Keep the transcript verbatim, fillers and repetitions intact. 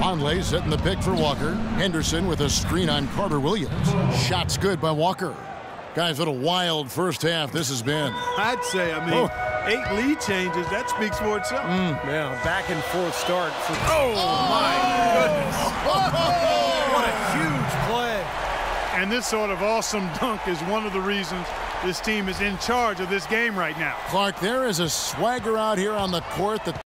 Conley setting the pick for Walker. Henderson with a screen on Carter Williams. Shots good by Walker. Guys, what a wild first half this has been. I'd say, I mean, oh. eight lead changes. That speaks for itself. Mm. Yeah, back and forth start. For, oh, oh, my goodness. Oh, what a huge play. And this sort of awesome dunk is one of the reasons this team is in charge of this game right now. Clark, there is a swagger out here on the court that